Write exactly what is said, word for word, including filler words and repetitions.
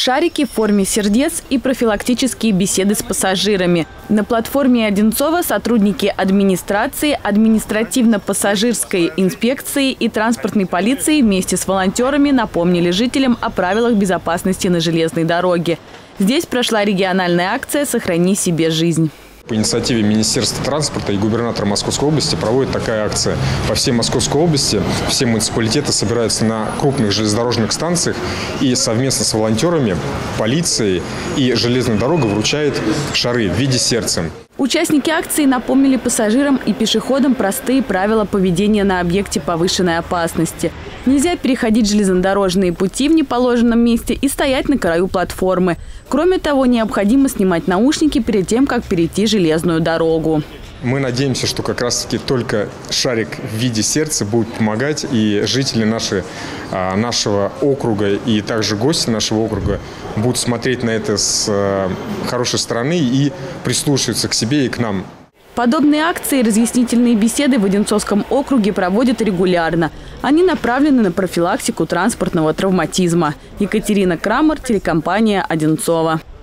Шарики в форме сердец и профилактические беседы с пассажирами. На платформе Одинцова сотрудники администрации, административно-пассажирской инспекции и транспортной полиции вместе с волонтерами напомнили жителям о правилах безопасности на железной дороге. Здесь прошла региональная акция «Сохрани себе жизнь». По инициативе Министерства транспорта и губернатора Московской области проводит такая акция. По всей Московской области все муниципалитеты собираются на крупных железнодорожных станциях и совместно с волонтерами, полицией и железной дорогой вручают шары в виде сердца. Участники акции напомнили пассажирам и пешеходам простые правила поведения на объекте повышенной опасности. Нельзя переходить железнодорожные пути в неположенном месте и стоять на краю платформы. Кроме того, необходимо снимать наушники перед тем, как перейти железную дорогу. Мы надеемся, что как раз-таки только шарик в виде сердца будет помогать, и жители наши, нашего округа и также гости нашего округа будут смотреть на это с хорошей стороны и прислушиваться к себе и к нам. Подобные акции и разъяснительные беседы в Одинцовском округе проводят регулярно. Они направлены на профилактику транспортного травматизма. Екатерина Крамер, телекомпания «Одинцова».